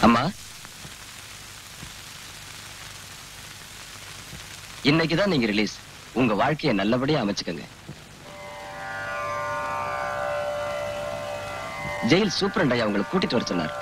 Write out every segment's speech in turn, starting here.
அம்மா, இன்னைக்குதான் நீங்க ரிலீஸ். உங்க வாழ்க்கையை நல்லபடியா அமைச்சுக்கங்க. ஜெயில் சூப்பரண்ட் ஐயா உங்களை கூட்டிட்டு வர சொன்னார்.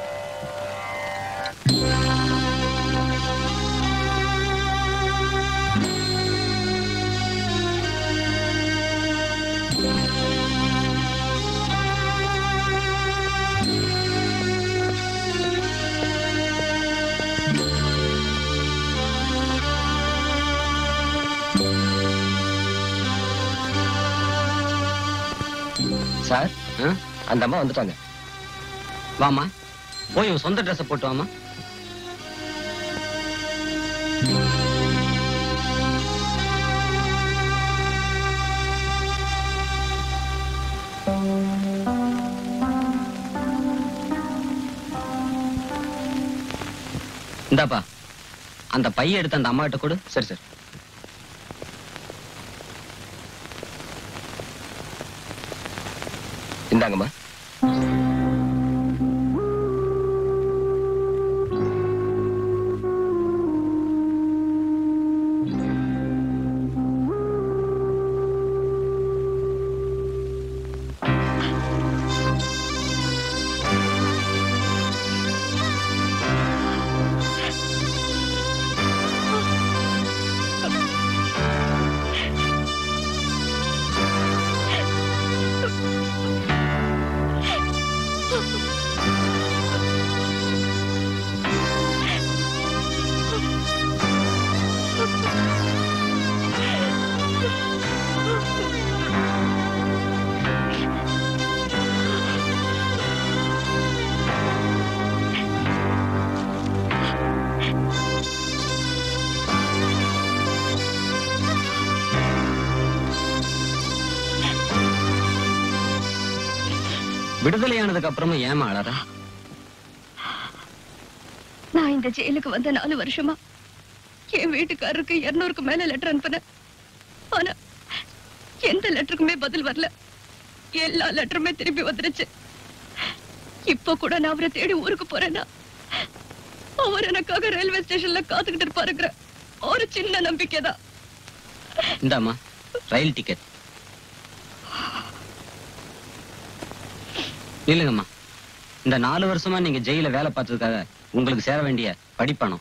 சார், அந்த அம்மா வந்துட்டாங்க. வாமா, போய் சொந்த ட்ரெஸ் போட்டு வாமா. இந்தாப்பா, அந்த பைய எடுத்து அந்த அம்மா கிட்ட கொடு. சரி சார். இந்தாங்கம்மா. விடுதலையானதுக்கு அப்புறமா ஏமா அழற? நான் இந்த ஜெயிலுக்கு வந்த 4 வருஷமா என் வீட்டுக்காரருக்கு 200க்கு மேல லெட்டர் அனுப்பினேன். ஆனா எந்த லெட்டருக்குமே பதில் வரல. எல்லா லெட்டருமே திருப்பி வந்துருச்சு. இப்ப கூட நான் அவரை தேடி ஊருக்கு போறேன்னா அவர் எனக்காக ரயில்வே ஸ்டேஷன்ல காத்துக்கிட்டு இருப்பாருங்கிற ஒரு சின்ன நம்பிக்கைதான். இந்தாமா ரயில் டிக்கெட். இல்லங்கம்மா, இந்த 4 வருஷமா நீங்க ஜெயில வேலை பார்த்ததுக்காக உங்களுக்கு சேர வேண்டிய படிப்பணம்.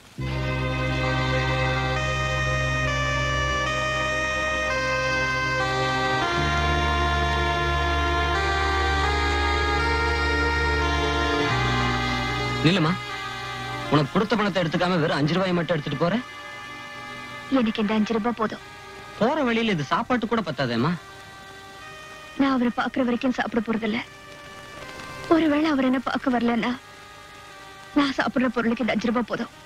இல்லம்மா, உனக்கு கொடுத்த பணத்தை எடுத்துக்காம வெறும் 5 ரூபாய் மட்டும் எடுத்துட்டு போற. எனக்கு இந்த 5 ரூபாய் போதும். போற வழியில இது சாப்பாட்டு கூட பத்தாதேம்மா. நான் அவரை பாக்குற வரைக்கும் சாப்பிட போறதில்ல. ஒருவேளை அவர் என்ன பார்க்க வரலன்னா நான் சாப்பிடுற பொருளுக்கு இந்த 5 ரூபாய் போதும்.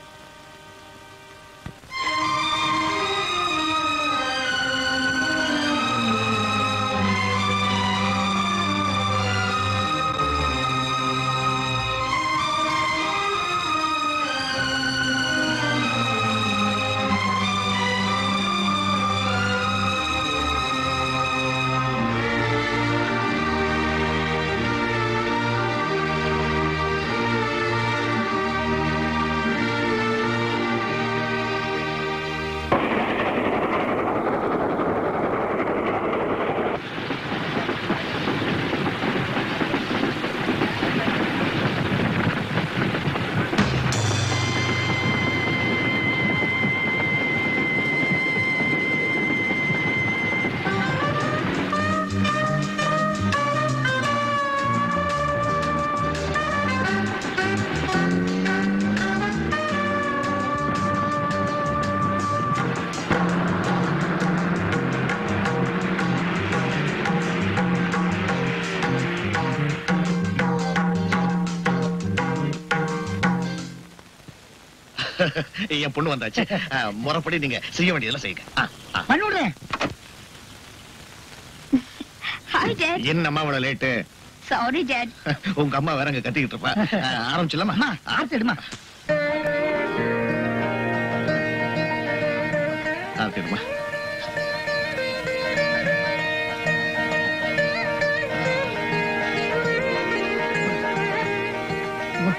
என் பொண்ணு வந்தாச்சு. முறைப்படி நீங்க செய்ய வேண்டியதெல்லாம் செய்யுங்க. பண்ணிவிடுறேன். Hi dad. என்னம்மா இவ்வளவு லேட்டு? Sorry dot. உங்க அம்மா வேற அங்க கத்திக்கிட்டு இருப்பா. ஆரம்பிச்சலாமா? ஆர்த்தி எடுமா. ஆர்த்தி எடுமா.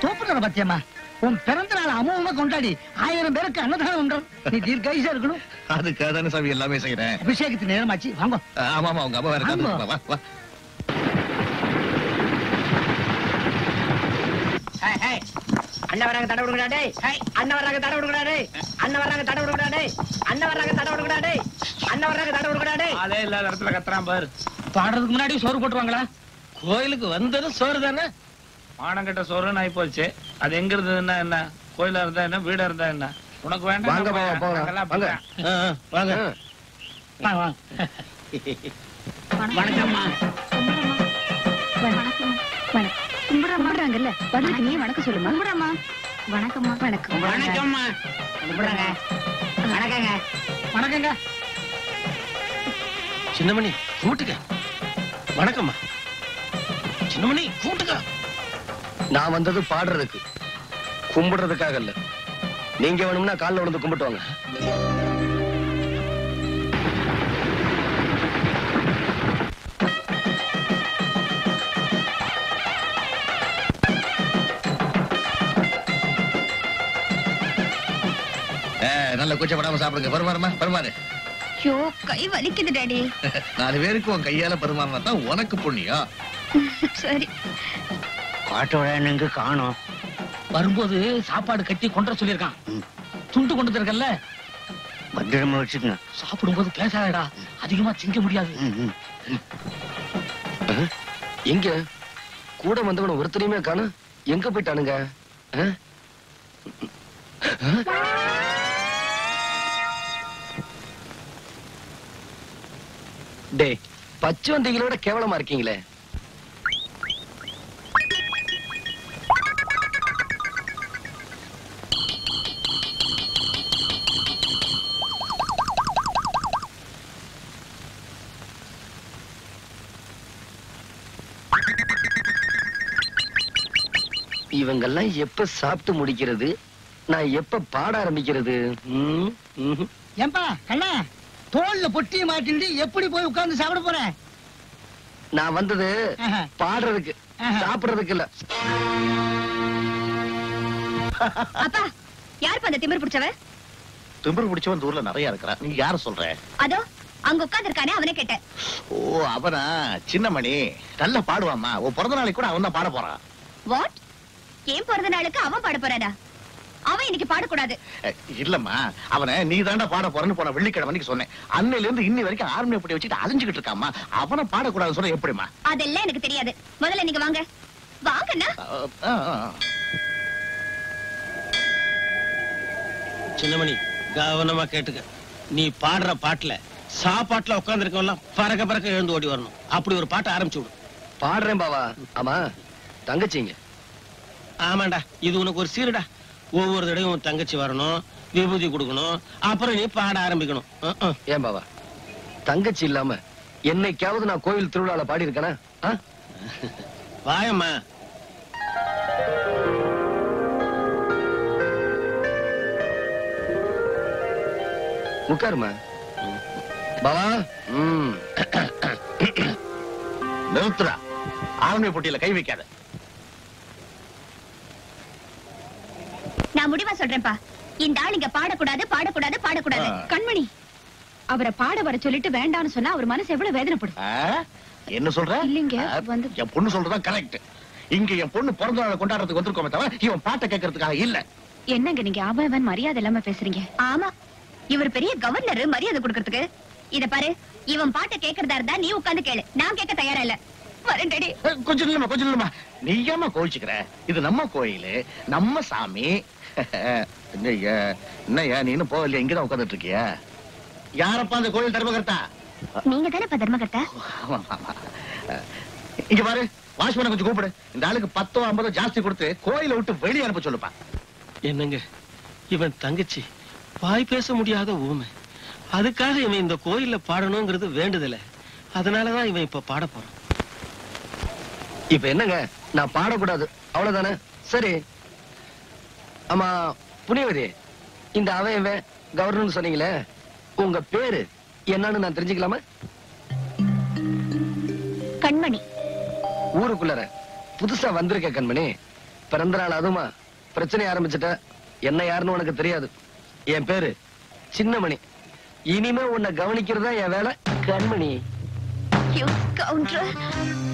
தோப்புற பத்தியம்மா உன் பிறந்த நாள் அமோகமா கொண்டாடி 1000 பேருக்கு அன்னதானம் உண்டோம். நீ தீர்க்காயுசா இருக்கணும். அதுக்காக தானே சாமி எல்லாமே செய்யறேன். அபிஷேகத்துக்கு நேரமாச்சு வாங்க. ஆமா ஆமா உங்க அம்மா வேற ஆமா. வா வா அண்ணா வராங்க தட விடுங்கடா டேய். அண்ணா வராங்க தட விடுங்கடா டேய். அண்ணா வராங்க தட விடுங்கடா டேய். அண்ணா வராங்க தட விடுங்கடா டேய். அண்ணா வராங்க தட விடுங்கடா டேய். அதே இல்லாத இடத்துல கத்துறான் பாரு. பாடுறதுக்கு முன்னாடி சோறு போட்டுருவாங்களா? கோயிலுக்கு வந்ததும் சோறு தானே. மானங்கட்ட சோறுன்னு ஆயி போச்சு. அது எங்க இருந்ததுன்னா என்ன? கோயிலா இருந்தா என்ன, வீடா இருந்தா என்ன? உனக்கு வேண்டாம். வாங்க பாவா, போலாம். நாங்கெல்லாம் வாங்க. அப்படிதான். வாங்க. வாங்க வாங்க. வணக்கம்மா. கும்பிடுறாங்கல்ல பதிலுக்கு நீ வணக்கம் சொல்லுமா. கும்பிடுறமா. வணக்கம்மா. வணக்கம். வணக்கம்மா. கும்பிடுறாங்க. வணக்கங்க. வணக்கங்க. சின்னமணி கூட்டுக்க. வணக்கம்மா. சின்னமணி கூட்டுக்க. நான் வந்தது பாடுறதுக்கு, கும்பிடுறதுக்காக இல்ல. நீங்க வேணும்னா கால்ல விழுந்து கும்பிட்டு வாங்க. நல்ல கூச்சப்படாம சாப்பிடுங்க. பருமாறுமா பருமாறு. ஐயோ கை வலிக்குது டாடி. 4 பேருக்கு உன் கையால பருமாறினா தான் உனக்கு புண்ணியம். சரி. பாட்டோட காணோம். வரும்போது சாப்பாடு கட்டி கொண்டு சொல்லியிருக்கான். துண்டு கொண்டு இருக்கல்ல, பத்திரமா வச்சுக்கங்க. சாப்பிடும்போது பேசாதடா, அதிகமா திங்க முடியாது. எங்க கூட வந்தவன ஒருத்தரையுமே காணோம். எங்க போயிட்டானுங்க? டே, பச்சை வண்டிகளோட கேவலமா இருக்கீங்களே. இவங்கெல்லாம் எப்ப சாப்பிட்டு முடிக்கிறது, நான் எப்ப பாட ஆரம்பிக்கிறது? ஏன்பா கண்ணா, தோல்ல பொட்டியை மாட்டிட்டு எப்படி போய் உட்கார்ந்து சாப்பிட போறேன்? நான் வந்தது பாடுறதுக்கு, சாப்பிடுறதுக்கு இல்ல. அப்பா யார் அந்த திமிர் பிடிச்சவ? திமிரு பிடிச்சவன் இந்த ஊர்ல நிறைய இருக்கிறான். நீ யார சொல்ற? அதோ அங்க உட்கார்ந்து இருக்கானே அவனை கேட்டேன். ஓ அவனா? சின்னமணி நல்லா பாடுவாமா. உன் பிறந்த நாளைக்கு கூட அவன் தான் பாட போறான். வாட்? ஏன் பிறந்த நாளுக்கு அவன் பாட போறானா? அவன் இன்னைக்கு பாடக்கூடாது. இல்லம்மா, அவனை நீ தாண்டா பாட போறன்னு போன வெள்ளிக்கிழமைக்கு சொன்னேன். அன்னையில இருந்து இன்னி வரைக்கும் ஆர்மி அப்படி வச்சுட்டு அலைஞ்சுக்கிட்டு இருக்காமா. அவனை பாடக்கூடாதுன்னு சொன்ன எப்படிமா? அதெல்லாம் எனக்கு தெரியாது. முதல்ல நீங்க வாங்க. வாங்கண்ணா. சின்னமணி கவனமா கேட்டுக்க. நீ பாடுற பாட்டுல சாப்பாட்டுல உட்கார்ந்து இருக்கவெல்லாம் பறக்க பறக்க எழுந்து ஓடி வரணும். அப்படி ஒரு பாட்டை ஆரம்பிச்சு விடு. பாடுறேன் பாவா. ஆமா தங்கச்சிங்க. ஆமாண்டா, இது உனக்கு ஒரு சீருடா. ஒவ்வொரு தடையும் உன் தங்கச்சி வரணும், விபூதி கொடுக்கணும், அப்புறம் நீ பாட ஆரம்பிக்கணும். ஏன் பாவா, தங்கச்சி இல்லாம என்னைக்காவது நான் கோயில் திருவிழால பாடி இருக்கேனா? வாயம்மா. உட்காருமா பாவா. நிறுத்துறா. ஆர்மி போட்டியில கை வைக்காத. நான் முடிவா சொல்றேன்ப்பா. இந்த ஆள் இங்க பாடக்கூடாது பாடக்கூடாது பாடக்கூடாது. கண்மணி, அவரை பாட வர சொல்லிட்டு வேண்டாம்னு சொன்னா அவர் மனசு எவ்வளவு வேதனைப்படும். என்ன சொல்ற? இல்லைங்க, என் பொண்ணு சொல்றதுதான் கரெக்ட். இங்க என் பொண்ணு பிறந்த நாளை கொண்டாடுறதுக்கு வந்திருக்கோமே தவிர இவன் பாட்டை கேட்கறதுக்காக இல்ல. என்னங்க நீங்க அவன் மரியாதை இல்லாம பேசுறீங்க? ஆமா, இவர் பெரிய கவர்னர், மரியாதை கொடுக்கறதுக்கு. இத பாரு, இவன் பாட்டை கேட்கறதா இருந்தா நீ உட்கார்ந்து கேளு. நான் கேட்க தயாரா இல்ல. வரேன்டி. கொஞ்சம் இல்லம்மா. நீ ஏமா கோவிச்சுக்கிற? இது நம்ம கோயிலு, நம்ம சாமி. என்னய்யா நீ இன்னும் போகலையா? இங்கதான் உட்கார்ந்துட்டு இருக்கியா? யாரப்பா அந்த கோயில் தர்மகர்த்தா? நீங்க தானே தர்மகர்த்தா? இங்க பாரு, வாட்ச்மேனை கொஞ்சம் கூப்பிடு. இந்த ஆளுக்கு 10 50 ஜாஸ்தி கொடுத்து கோயிலை விட்டு வெளியே அனுப்ப சொல்லுப்பா. என்னங்க, இவன் தங்கச்சி வாய் பேச முடியாத ஊமை. அதுக்காக இவன் இந்த கோயில்ல பாடணுங்கிறது வேண்டுதல. அதனாலதான் இவன் இப்ப பாட போறான். இப்ப என்னங்க, நான் பாடக்கூடாது அவ்வளவுதானே? சரி. ஆமா புனியவதி, இந்த அவன் கவர்னர் சொன்னீங்களே, உங்க பேரு என்னன்னு நான் தெரிஞ்சுக்கலாமா? கண்மணி. ஊருக்குள்ளார புதுசா வந்திருக்க கண்மணி. பிறந்த நாள் அதுமா பிரச்சனை ஆரம்பிச்சுட்ட. என்ன யாருன்னு உனக்கு தெரியாது. என் பேரு சின்னமணி. இனிமே உன்னை கவனிக்கிறதா என் வேலை. கண்மணி. You scoundrel!